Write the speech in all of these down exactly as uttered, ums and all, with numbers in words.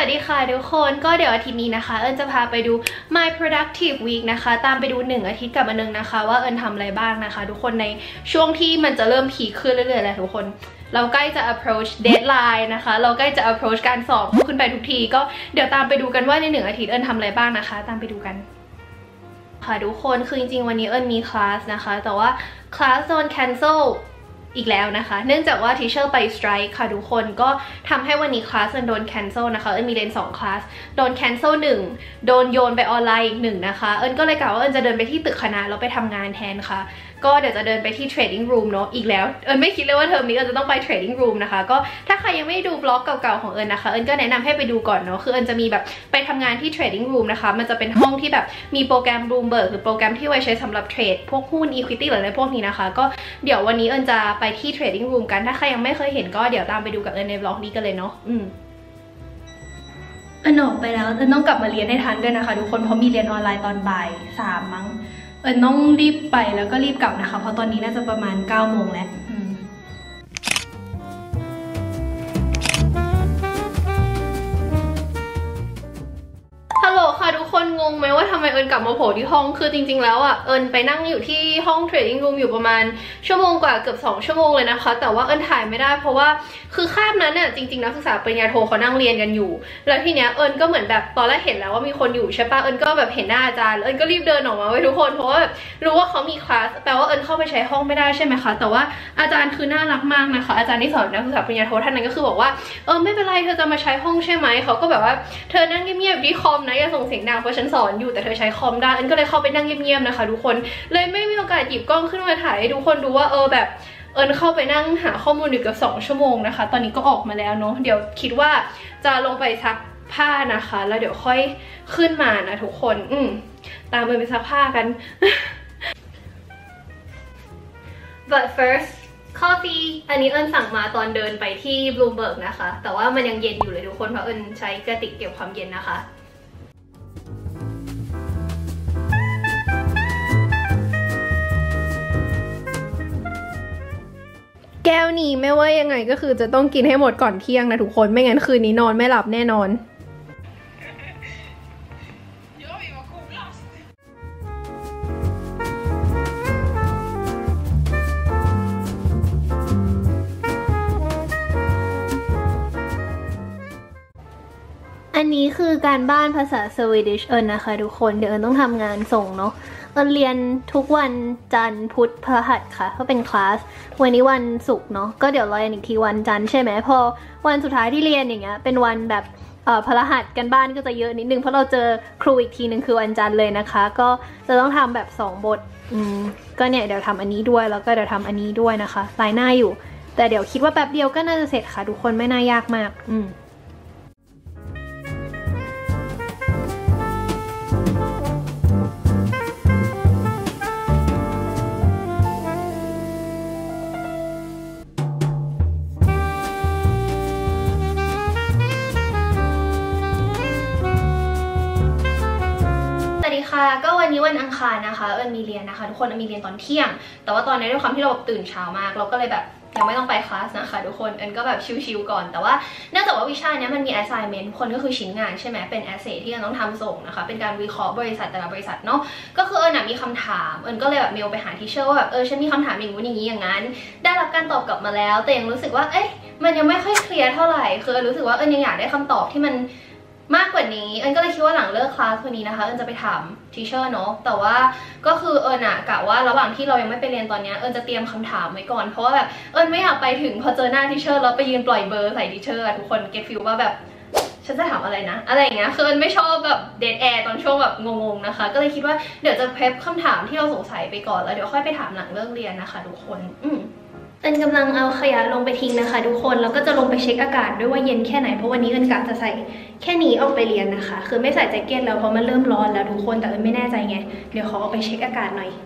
วัสดีค่ะทุกคนก็เดี๋ยวอาทิตย์นี้นะคะเอิญจะพาไปดู My Productive Week นะคะตามไปดูหนึ่งอาทิตย์กับอันนึงนะคะว่าเอิญทำอะไรบ้างนะคะทุกคนในช่วงที่มันจะเริ่มพีคขึ้นเรื่อยๆแล้วทุกคนเราใกล้จะ approach deadline นะคะเราใกล้จะ approach การสอบขึ้นไปทุกทีก็เดี๋ยวตามไปดูกันว่าในหนึ่งอาทิตย์เอิญทำอะไรบ้างนะคะตามไปดูกันค่ะทุกคนคือจริงๆวันนี้เอิญมีคลาสนะคะแต่ว่าคลาสโดน cancelอีกแล้วนะคะเนื่องจากว่า teacher ไป strike ค่ะทุกคนก็ทำให้วันนี้คลาสมันโดน cancel นะคะเอิญมีเรียนสองคลาสโดน cancel หนึ่งโดนโยนไปออนไลน์อีกหนึ่งนะคะเอิญก็เลยกล่าวว่าเอิญจะเดินไปที่ตึกคณะแล้วไปทำงานแทนค่ะก็เดี๋ยวจะเดินไปที่ trading room เนาะอีกแล้วเอิญไม่คิดเลยว่าเทอมนี้เอิญจะต้องไป trading room นะคะก็ถ้าใครยังไม่ดูบล็อกเก่าๆของเอิญนะคะเอิญก็แนะนำให้ไปดูก่อนเนาะคือเอิญจะมีแบบไปทำงานที่ trading room นะคะมันจะเป็นห้องที่แบบมีโปรแกรม Bloomberg หรือโปรแกรมที่ไว้ใช้สำหรับเทรดพวกหุ้น equity หรืออะไรพวกนี้นะคะก็เดี๋ยววันนี้เอิญจะไปที่ trading room กันถ้าใครยังไม่เคยเห็นก็เดี๋ยวตามไปดูกับเอิญในบล็อกนี้กันเลยเนาะอืมเอิญออกไปแล้วเอิญต้องกลับมาเรียนให้ทันด้วยนะคะทุกคนเพราะมีเรียนออนไลน์ตอนบ่ายสามมั้งเอิญต้องรีบไปแล้วก็รีบกลับนะคะเพราะตอนนี้น่าจะประมาณเก้าโมงแล้วฮัลโหลค่ะทุกคนงงไหมว่าทำไมเอิญกลับมาโผล่ที่ห้องคือจริงๆแล้วอ่ะเอิญไปนั่งอยู่ที่ห้อง trading room อยู่ประมาณชั่วโมงกว่าเกือบสองชั่วโมงเลยนะคะแต่ว่าเอิญถ่ายไม่ได้เพราะว่าคือคาบนั้นเนี่ยจริงๆนักศึกษาปริญญาโทเขานั่งเรียนกันอยู่แล้วทีเนี้ยเอิญก็เหมือนแบบตอนแรกเห็นแล้วว่ามีคนอยู่ใช่ปะเอิญก็แบบเห็นหน้าอาจารย์เอิญก็รีบเดินออกมาไว้ทุกคนเพราะว่ารู้ว่าเขามีคลาสแปลว่าเอิญเข้าไปใช้ห้องไม่ได้ใช่ไหมคะแต่ว่าอาจารย์คือน่ารักมากนะคะอาจารย์ที่สอนนักศึกษาปริญญาโทท่านนั้นก็คือบอกว่าเออไม่เป็นไรเธอจะมาใช้ห้องใช่ไหมเขาก็แบบว่าเธอนั่งเงียบๆที่คอมนะอย่าส่งเสียงดังเพราะฉันสอนอยู่แต่เธอใช้คอมได้เอิญก็เลยเข้าไปนั่งเงียบๆนะคะทุกคนเลยไม่มีโอกาสหยิบกล้องขึ้นมาถ่ายให้ทุกคนดูว่าเออแบบเอิญเข้าไปนั่งหาข้อมูลอยู่เกือบสองชั่วโมงนะคะตอนนี้ก็ออกมาแล้วเนาะเดี๋ยวคิดว่าจะลงไปซักผ้านะคะแล้วเดี๋ยวค่อยขึ้นมานะทุกคนอืมตามไปไปซักผ้ากัน but first coffee อันนี้เอิญสั่งมาตอนเดินไปที่ Bloomberg นะคะแต่ว่ามันยังเย็นอยู่เลยทุกคนเพราะเอิญใช้กระติกเก็บความเย็นนะคะแก้วนี้ไม่ว่ายังไงก็คือจะต้องกินให้หมดก่อนเที่ยงนะทุกคนไม่งั้นคืนนี้นอนไม่หลับแน่นอนอันนี้คือการบ้านภาษาสวีดิชเอิญนะคะทุกคนเดี๋ยวเอิญต้องทำงานส่งเนาะเอิญเรียนทุกวันจันทร์พุธพฤหัสค่ะเพราะเป็นคลาสวันนี้วันศุกร์เนาะก็เดี๋ยวรออีกทีวันจันทร์ใช่ไหมพอวันสุดท้ายที่เรียนอย่างเงี้ยเป็นวันแบบเอ่อพฤหัสกันบ้านก็จะเยอะนิดนึงเพราะเราเจอครูอีกทีนึงคือวันจันทร์เลยนะคะก็จะต้องทำแบบสองบทอืมก็เนี่ยเดี๋ยวทำอันนี้ด้วยแล้วก็เดี๋ยวทำอันนี้ด้วยนะคะลายหน้าอยู่แต่เดี๋ยวคิดว่าแป๊บเดียวก็น่าจะเสร็จค่ะทุกคนไม่น่ายากมากอืมก็วันนี้วันอังคารนะคะเอิญมีเรียนนะคะทุกคนมีเรียนตอนเที่ยงแต่ว่าตอนนี้ด้วยความที่เราแบบตื่นเช้ามากเราก็เลยแบบยังไม่ต้องไปคลาสนะคะทุกคนเอิญก็แบบชิลๆก่อนแต่ว่าเนื่องจากว่าวิชานี้มันมี assignment คนก็คือชิ้นงานใช่ไหมเป็น essay ที่เอิญต้องทำส่งนะคะเป็นการวิเคราะห์บริษัทแต่ละบริษัทเนาะก็คือเอิญมีคำถามเอิญก็เลยแบบเมลไปหาทีเชอร์ว่าแบบเออฉันมีคำถามอย่างนู้นอย่างนี้อย่างนั้นได้รับการตอบกลับมาแล้วแต่ยังรู้สึกว่าเอ๊ะมันยังไม่ค่อยเคลียร์เท่าไหร่คือรู้สึกว่าเอิญยังอยากได้คำตอบที่มันมากกว่านี้เอิญก็เลยคิดว่าหลังเลิกคลาสวันนี้นะคะเอิญจะไปถามทีเชอร์เนาะแต่ว่าก็คือเอิญอะกะว่าระหว่างที่เรายังไม่ไปเรียนตอนนี้เอิญจะเตรียมคำถามไว้ก่อนเพราะว่าแบบเอิญไม่อยากไปถึงพอเจอหน้าทีเชอร์แล้วไปยืนปล่อยเบอร์ใส่ทีเชอร์ทุกคนเก็ตฟิลว่าแบบฉันจะถามอะไรนะอะไรอย่างเงี้ยคือเอิญไม่ชอบแบบเดทแอร์ตอนช่วงแบบงงๆนะคะก็เลยคิดว่าเดี๋ยวจะเพรพคำถามที่เราสงสัยไปก่อนแล้วเดี๋ยวค่อยไปถามหลังเลิกเรียนนะคะทุกคนอืมเอิญกำลังเอาขยะลงไปทิ้งนะคะทุกคนแล้วก็จะลงไปเช็คอากาศด้วยว่าเย็นแค่ไหนเพราะวันนี้เอิญกะจะใส่แค่นี้ออกไปเรียนนะคะคือไม่ใส่แจ็คเก็ตแล้วเพราะมันเริ่มร้อนแล้วทุกคนแต่เอิญไม่แน่ใจไงเดี๋ยวขอเอาไปเช็คอากาศหน่อย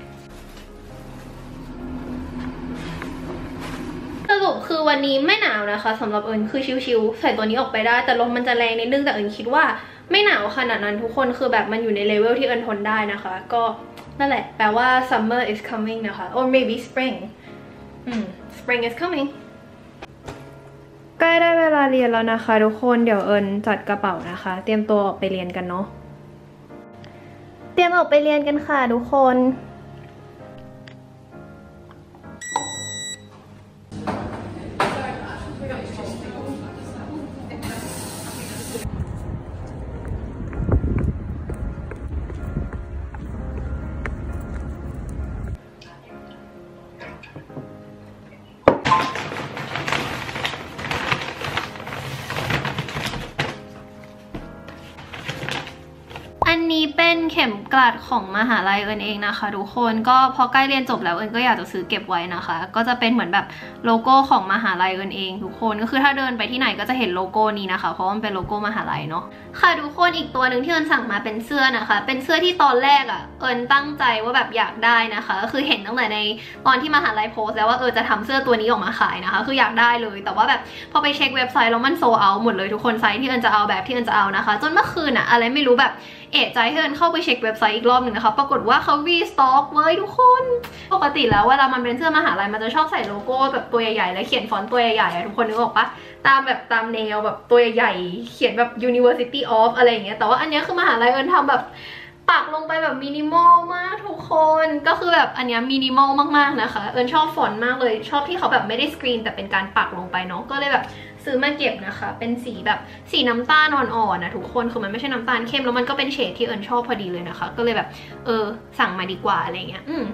สรุปคือวันนี้ไม่หนาวนะคะสำหรับเอิญคือชิวๆใส่ตัวนี้ออกไปได้แต่ลมมันจะแรงนิดนึงแต่เอิญคิดว่าไม่หนาวขนาดนั้นทุกคนคือแบบมันอยู่ในเลเวลที่เอิญทนได้นะคะก็นั่นแหละแปลว่า summer is coming นะคะ or maybe spring อืม spring is coming ใกล้ได้เวลาเรียนแล้วนะคะทุกคนเดี๋ยวเอิญจัดกระเป๋านะคะเตรียมตัวออกไปเรียนกันเนาะเตรียมออกไปเรียนกันค่ะทุกคนอันนี้เป็นเข็มกลัดของมหาลัยเอิญเองนะคะทุกคนก็พอใกล้เรียนจบแล้วเอิญก็อยากจะซื้อเก็บไว้นะคะก็จะเป็นเหมือนแบบโลโก้ของมหาลัยเอิญเองทุกคนก็คือถ้าเดินไปที่ไหนก็จะเห็นโลโก้นี้นะคะเพราะมันเป็นโลโก้มหาลัยเนาะค่ะทุกคนอีกตัวหนึ่งที่เอิญสั่งมาเป็นเสื้อนะคะเป็นเสื้อที่ตอนแรกอ่ะเอิญตั้งใจว่าแบบอยากได้นะคะก็คือเห็นตั้งแต่ในตอนที่มหาลัยโพสแล้วว่าเออจะทำเสื้อตัวนี้ออกมาขายนะคะคืออยากได้เลยแต่ว่าแบบพอไปเช็คเว็บไซต์แล้วมันโซลเอาท์หมดเลยทุกคนไซส์ที่เอิญจะเอาแบบที่เอิญจะเอานะคะจนเมื่อคืนอะอะไรไม่รู้แบบเอะใจให้เอิญเข้าไปเช็คเว็บไซต์อีกรอบหนึ่งนะคะปรากฏว่าเขารีสต็อกเว้ยทุกคนปกติแล้วเวลามันเป็นเสื้อมหาลัยมันจะชอบใส่โลโก้แบบตัวใหญ่ๆและเขียนฟอนต์ตัวใหญ่ๆทุกคนนึกออกปะตามแบบตามแนวแบบตัวใหญ่ๆเขียนแบบ University of อะไรอย่างเงี้ยแต่ว่าอันนี้คือมหาลัยเอิญทำแบบปักลงไปแบบมินิมอลมากทุกคนก็คือแบบอันนี้มินิมอลมากๆนะคะเอิญชอบฟอนต์มากเลยชอบที่เขาแบบไม่ได้สกรีนแต่เป็นการปักลงไปเนาะก็เลยแบบซื้อมาเก็บนะคะเป็นสีแบบสีน้ำตาลอ่อนๆนะทุกคนคือมันไม่ใช่น้ำตาลเข้มแล้วมันก็เป็นเฉดที่เอิญชอบพอดีเลยนะคะก็เลยแบบเออสั่งมาดีกว่าอะไรเงี้ยอืม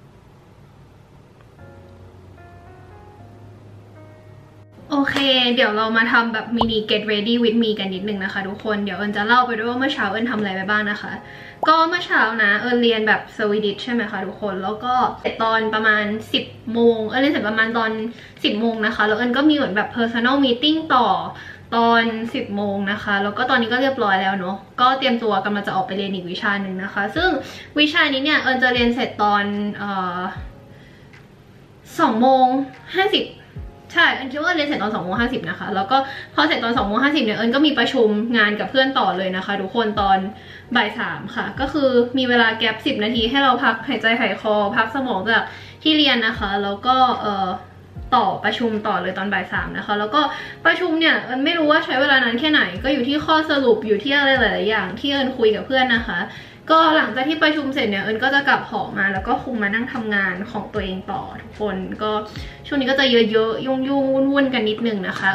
โอเคเดี๋ยวเรามาทำแบบมินิ get ready with me กันนิดนึงนะคะทุกคนเดี๋ยวเอิญจะเล่าไปด้วยว่าเมื่อเช้าเอิญทำอะไรไปบ้างนะคะก็เมื่อเช้านะเอิญเรียนแบบสวีดิชใช่ไหมคะทุกคนแล้วก็เสร็จตอนประมาณสิบโมงเอิญเรียนเสร็จประมาณตอนสิบโมงนะคะแล้วเอิญก็มีเหมือนแบบ personal meeting ต่อตอนสิบโมงนะคะแล้วก็ตอนนี้ก็เรียบร้อยแล้วเนาะก็เตรียมตัวกำลังจะออกไปเรียนอีกวิชาหนึ่งนะคะซึ่งวิชานี้เนี่ยเอิญจะเรียนเสร็จตอนเอ่อสองโมงห้าสิบใช่เอิญคิดว่าเรียนเสร็จตอนสองโมงห้าสิบนะคะแล้วก็พอเสร็จตอนสองโมงห้าสิบเนี่ยเอิญก็มีประชุมงานกับเพื่อนต่อเลยนะคะทุกคนตอนบ่ายสามค่ะก็คือมีเวลาแกปสิบนาทีให้เราพักหายใจหายคอพักสมองจากที่เรียนนะคะแล้วก็เอ่อต่อประชุมต่อเลยตอนบ่ายสามนะคะแล้วก็ประชุมเนี่ยเอิญไม่รู้ว่าใช้เวลานานแค่ไหนก็อยู่ที่ข้อสรุปอยู่ที่อะไรหลายๆอย่างที่เอิญคุยกับเพื่อนนะคะก็หลังจากที่ประชุมเสร็จเนี่ยเอิญก็จะกลับหอมาแล้วก็คงมานั่งทำงานของตัวเองต่อทุกคนก็ช่วงนี้ก็จะเยอะๆยุ่งๆวุ่นๆกันนิดนึงนะคะ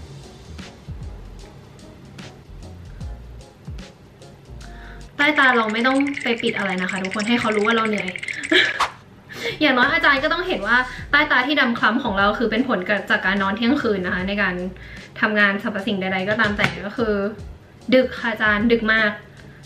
ใต้ตาเราไม่ต้องไปปิดอะไรนะคะทุกคนให้เขารู้ว่าเราเหนื่อย อย่างน้อยอาจารย์ก็ต้องเห็นว่าใต้ตาที่ดำคล้ำของเราคือเป็นผลจากการนอนเที่ยงคืนนะคะในการทำงานสรรพสิ่งใดๆก็ตามแต่ก็คือดึกค่ะอาจารย์ดึกมาก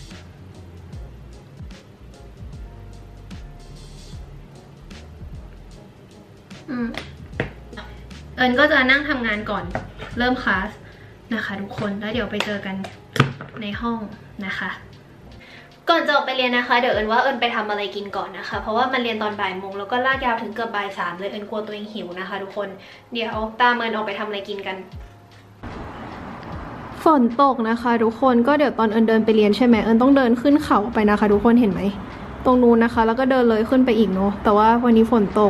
เอิญก็จะนั่งทำงานก่อนเริ่มคลาสนะคะทุกคนแล้วเดี๋ยวไปเจอกันในห้องนะคะก่อนจะออกไปเรียนนะคะเดี๋ยวเอิญว่าเอิญไปทำอะไรกินก่อนนะคะเพราะว่ามันเรียนตอนบ่ายโมงแล้วก็ลากยาวถึงเกือบบ่ายสามเลยเอิญกลัวตัวเองหิวนะคะทุกคนเดี๋ยวตามเอิญออกไปทำอะไรกินกันฝนตกนะคะทุกคนก็เดี๋ยวตอนเอิญเดินไปเรียนใช่ไหมเอิญต้องเดินขึ้นเขาไปนะคะทุกคนเห็นไหมตรงนู้นนะคะแล้วก็เดินเลยขึ้นไปอีกเนาะแต่ว่าวันนี้ฝนตก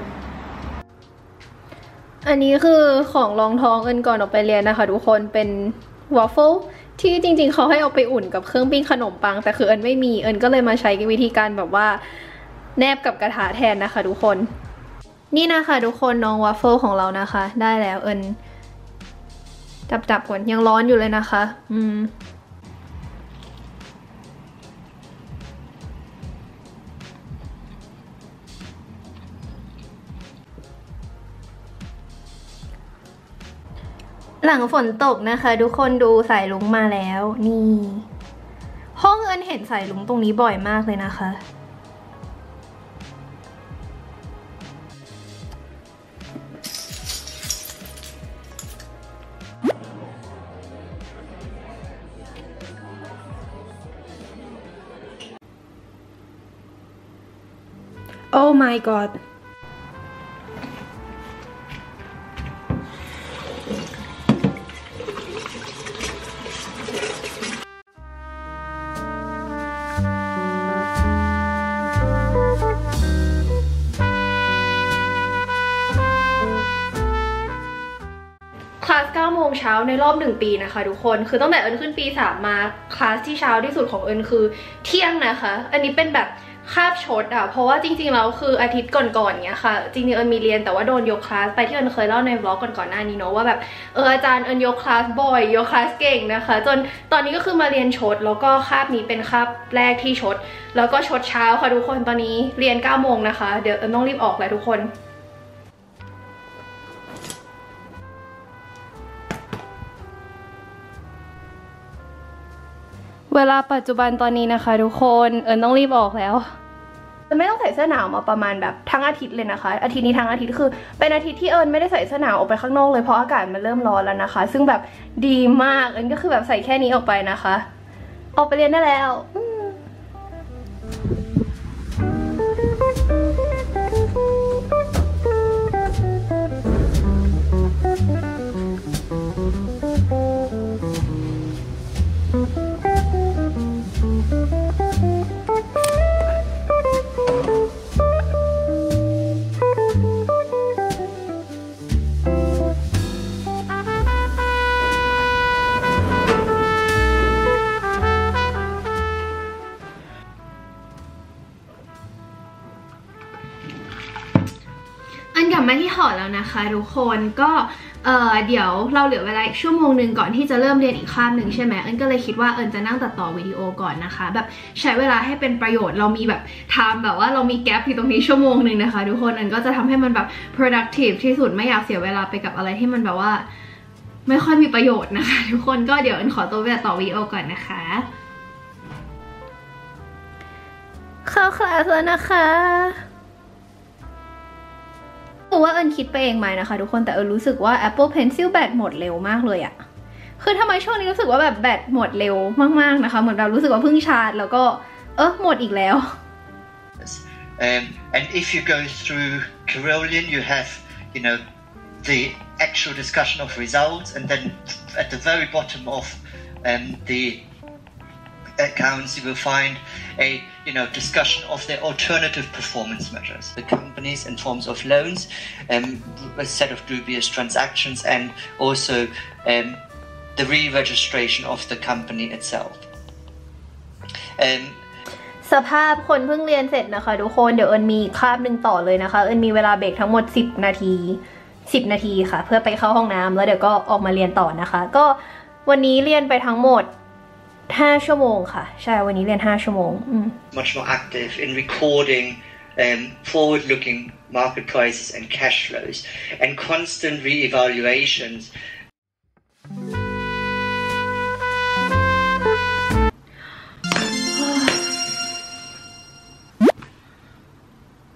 อันนี้คือของรองท้องเอิญก่อนออกไปเรียนนะคะทุกคนเป็นวอฟเฟิลที่จริงๆเขาให้เอาไปอุ่นกับเครื่องปิ้งขนมปังแต่คือเอิญไม่มีเอิญก็เลยมาใช้วิธีการแบบว่าแนบกับกระทะแทนนะคะทุกคนนี่นะคะทุกคนน้องวอฟเฟิลของเรานะคะได้แล้วเอิญจับๆก่อนยังร้อนอยู่เลยนะคะอืมหลังฝนตกนะคะทุกคนดูสายลุงมาแล้วนี่ห้องเอิญเห็นสายลุงตรงนี้บ่อยมากเลยนะคะ Oh my god คลาสเก้าโมงเช้าในรอบหนึ่งปีนะคะทุกคนคือตั้งแต่เอิญขึ้นปีสามมาคลาสที่เช้าที่สุดของเอิญคือเที่ยงนะคะอันนี้เป็นแบบคาบชดอ่ะเพราะว่าจริงๆแล้วคืออาทิตย์ก่อนๆเนี้ยค่ะจริงๆเอิญมีเรียนแต่ว่าโดนยกคลาสไปที่เอิญเคยเล่าในวล็อกก่อนๆหน้านี้เนาะว่าแบบเอออาจารย์เอิญยกคลาสบ่อยยกคลาสเก่งนะคะจนตอนนี้ก็คือมาเรียนชดแล้วก็คาบนี้เป็นคาบแรกที่ชดแล้วก็ชดเช้าค่ะทุกคนตอนนี้เรียนเก้าโมงนะคะเดี๋ยวเอิญต้องรีบออกแล้วทุกคนเวลาปัจจุบันตอนนี้นะคะทุกคนเอิญต้องรีบออกแล้วจะไม่ต้องใส่เสื้อหนาวมาประมาณแบบทั้งอาทิตย์เลยนะคะอาทิตย์นี้ทั้งอาทิตย์คือเป็นอาทิตย์ที่เอิญไม่ได้ใส่เสื้อหนาวออกไปข้างนอกเลยเพราะอากาศมันเริ่มร้อนแล้วนะคะซึ่งแบบดีมากเอิญก็คือแบบใส่แค่นี้ออกไปนะคะออกไปเรียนได้แล้วอันกลับมาที่หอแล้วนะคะทุกคนก็เอ่อเดี๋ยวเราเหลือเวลาอีกชั่วโมงหนึ่งก่อนที่จะเริ่มเรียนอีกคาบหนึ่งใช่ไหมเอิญก็เลยคิดว่าเอิญจะนั่งตัดต่อวิดีโอก่อนนะคะแบบใช้เวลาให้เป็นประโยชน์เรามีแบบไทม์แบบว่าเรามีแกปอยู่ตรงนี้ชั่วโมงหนึ่งนะคะทุกคนเอิญก็จะทำให้มันแบบ productive ที่สุดไม่อยากเสียเวลาไปกับอะไรที่มันแบบว่าไม่ค่อยมีประโยชน์นะคะทุกคนก็เดี๋ยวเอิญขอตัวไปตัดต่อวิดีโอก่อนนะคะเข้าคลาสแล้วนะคะว่าเอิญคิดไปเองไหมนะคะทุกคนแต่เอิญรู้สึกว่า Apple Pencil แบตหมดเร็วมากเลยอะคือทำไมช่วงนี้รู้สึกว่าแบบแบตหมดเร็วมากๆนะคะเหมือนเรารู้สึกว่าเพิ่งชาร์จแล้วก็เออหมดอีกแล้ว um, and if you go through Carolian you have you know the actual discussion of results and then at the very bottom of um, the accounts you will find a you know discussion of the alternative performance measures the companies in forms of loans um, a set of dubious transactions and also um, the re-registration of the company itself um, สภาพคนเพิ่งเรียนเสร็จนะคะทุกคนเดี๋ยวเอิญมีคาบหนึ่งต่อเลยนะคะเอิญมีเวลาเบรกทั้งหมดสิบนาทีสิบนาทีค่ะเพื่อไปเข้าห้องน้ำแล้วเดี๋ยวก็ออกมาเรียนต่อนะคะก็วันนี้เรียนไปทั้งหมดห้าชั่วโมงค่ะใช่วันนี้เรียนห้าชั่วโมง much more active in recording um, forward-looking market prices and cash flows and constant re-evaluations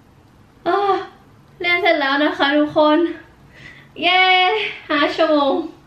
เรียนเสร็จแล้วนะคะทุกคนเย้ห้าชั่วโมง